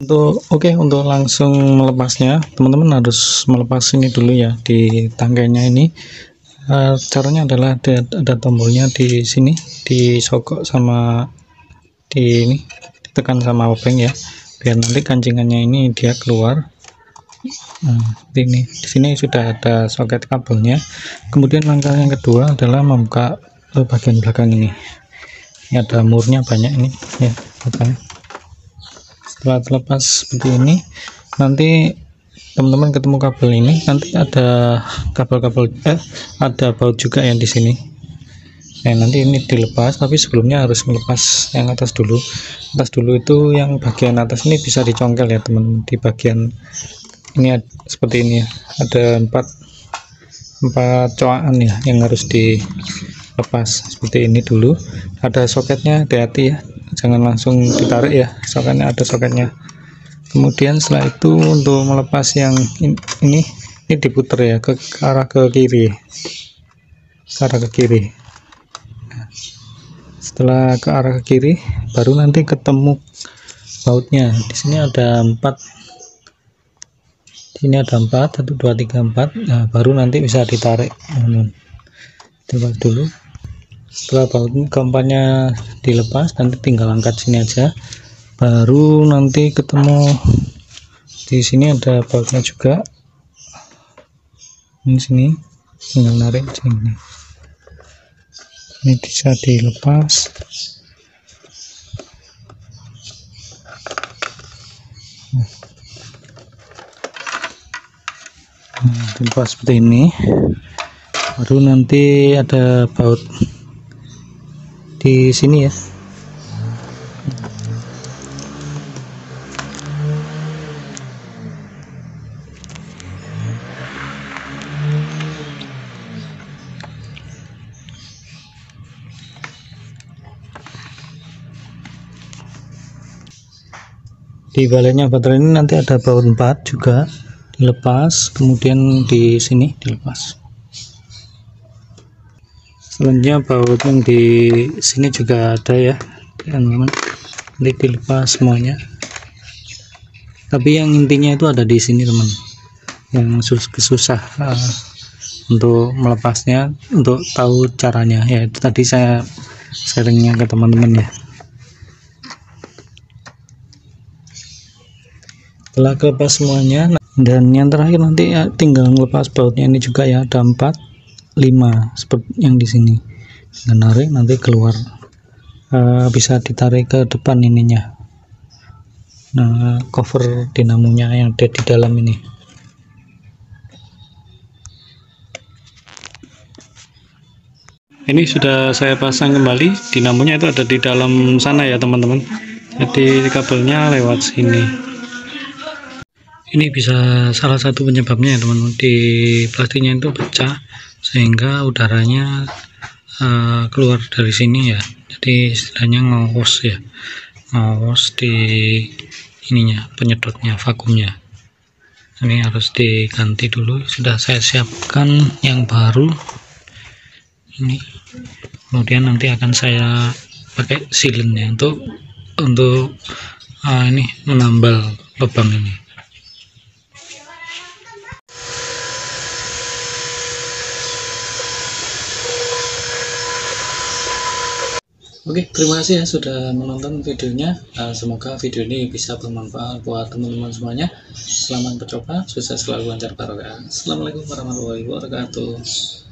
Untuk langsung melepasnya, teman-teman harus melepas ini dulu ya, di tangkainya ini. Caranya adalah ada tombolnya di sini, disogok sama ditekan sama obeng ya, biar nanti kancingannya ini dia keluar. Ini di sini sudah ada soket kabelnya. Kemudian langkah yang kedua adalah membuka bagian belakang ini. Ini ada murnya banyak ini ya, belakang. Setelah terlepas seperti ini, nanti teman-teman ketemu kabel ini, nanti ada kabel-kabel ada baut juga yang di sini. Nanti ini dilepas, tapi sebelumnya harus melepas yang atas dulu. Atas dulu itu yang bagian atas ini bisa dicongkel ya teman, di bagian ini seperti ini ya, ada empat coakan ya yang harus dilepas. Seperti ini dulu, ada soketnya, hati-hati ya, jangan langsung ditarik ya, soketnya ada soketnya. Kemudian setelah itu untuk melepas yang ini diputar ya ke arah ke kiri, setelah ke arah ke kiri baru nanti ketemu bautnya. Di sini ada 4, ini ada 4, 1 2 3 4. Nah, baru nanti bisa ditarik. Coba dulu. Setelah baut keempatnya dilepas, nanti tinggal angkat sini aja. Baru nanti ketemu di sini ada bautnya juga. Ini sini tinggal narik sini. Ini bisa dilepas. Dilepas seperti ini, baru nanti ada baut di sini ya. Di baliknya baterai ini nanti ada baut 4 juga, dilepas, kemudian di sini dilepas. Selanjutnya baut yang di sini juga ada ya teman-teman, nanti dilepas semuanya. Tapi yang intinya itu ada di sini teman, yang susah untuk melepasnya, untuk tahu caranya ya, itu tadi saya sharingnya ke teman-teman ya. Setelah kelepas semuanya, dan yang terakhir nanti ya, tinggal melepas bautnya ini juga ya, ada 4 5 seperti yang di sini. Dengan narik nanti keluar, bisa ditarik ke depan ininya, nah cover dinamonya yang ada di dalam ini. Ini sudah saya pasang kembali, dinamonya itu ada di dalam sana ya teman-teman, jadi kabelnya lewat sini. Ini bisa salah satu penyebabnya ya teman-teman, di plastiknya itu pecah sehingga udaranya keluar dari sini ya, jadi istilahnya ngawos ya, ngawos di ininya, penyedotnya, vakumnya. Ini harus diganti dulu, sudah saya siapkan yang baru ini. Kemudian nanti akan saya pakai silen ya untuk ini menambal lubang ini. Oke, terima kasih ya sudah menonton videonya. Semoga video ini bisa bermanfaat buat teman-teman semuanya. Selamat mencoba, sukses selalu, lancar barokah. Assalamualaikum warahmatullahi wabarakatuh.